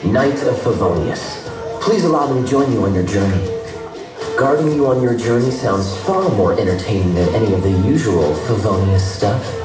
Knight of Favonius, please allow me to join you on your journey. Guarding you on your journey sounds far more entertaining than any of the usual Favonius stuff.